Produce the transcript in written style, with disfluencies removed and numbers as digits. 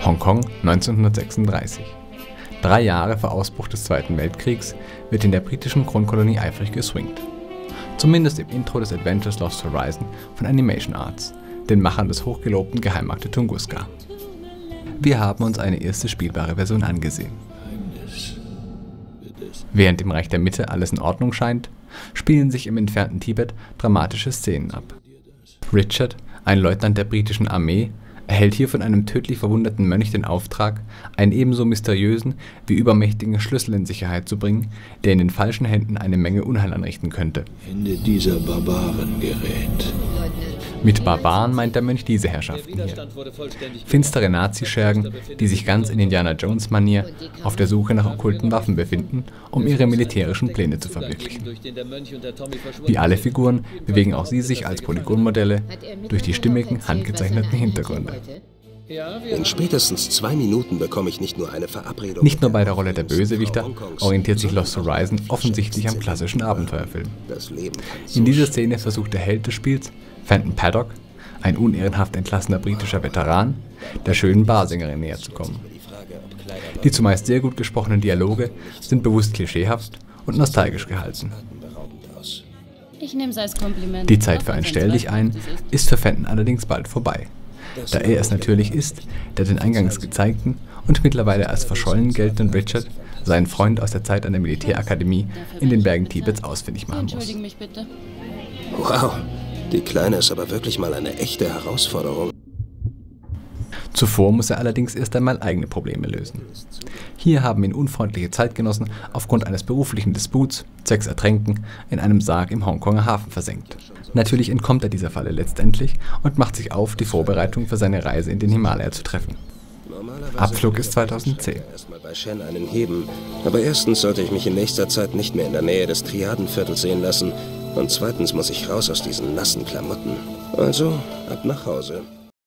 Hongkong 1936. 3 Jahre vor Ausbruch des Zweiten Weltkriegs wird in der britischen Kronkolonie eifrig geswingt. Zumindest im Intro des Adventures Lost Horizon von Animation Arts, den Machern des hochgelobten Geheimakte Tunguska. Wir haben uns eine erste spielbare Version angesehen. Während im Reich der Mitte alles in Ordnung scheint, spielen sich im entfernten Tibet dramatische Szenen ab. Richard, ein Leutnant der britischen Armee, erhält hier von einem tödlich verwundeten Mönch den Auftrag, einen ebenso mysteriösen wie übermächtigen Schlüssel in Sicherheit zu bringen, der in den falschen Händen eine Menge Unheil anrichten könnte. Ende dieser Barbaren gerät. Mit Barbaren meint der Mönch diese Herrschaften hier. Finstere Nazischergen, die sich ganz in Indiana Jones-Manier auf der Suche nach okkulten Waffen befinden, um ihre militärischen Pläne zu verwirklichen. Wie alle Figuren bewegen auch sie sich als Polygonmodelle durch die stimmigen, handgezeichneten Hintergründe. In spätestens 2 Minuten bekomme ich nicht nur eine Verabredung. Nicht nur bei der Rolle der Bösewichter orientiert sich Lost Horizon offensichtlich am klassischen Abenteuerfilm. In dieser Szene versucht der Held des Spiels, Fenton Paddock, ein unehrenhaft entlassener britischer Veteran, der schönen Barsängerin näher zu kommen. Die zumeist sehr gut gesprochenen Dialoge sind bewusst klischeehaft und nostalgisch gehalten. Ich nehme es als Kompliment. Die Zeit für ein Stelldichein ist für Fenton allerdings bald vorbei, da er es natürlich ist, der den eingangs gezeigten und mittlerweile als verschollen geltenden Richard, seinen Freund aus der Zeit an der Militärakademie in den Bergen Tibets, ausfindig machen muss. Entschuldigen mich bitte. Wow, die Kleine ist aber wirklich mal eine echte Herausforderung. Zuvor muss er allerdings erst einmal eigene Probleme lösen. Hier haben ihn unfreundliche Zeitgenossen aufgrund eines beruflichen Disputs, zwecks Ertränken, in einem Sarg im Hongkonger Hafen versenkt. Natürlich entkommt er dieser Falle letztendlich und macht sich auf, die Vorbereitung für seine Reise in den Himalaya zu treffen. Abflug ist 2010. Erstmal bei Shen einen heben, aber erstens sollte ich mich in nächster Zeit nicht mehr in der Nähe des Triadenviertels sehen lassen und zweitens muss ich raus aus diesen nassen Klamotten. Also, ab nach Hause.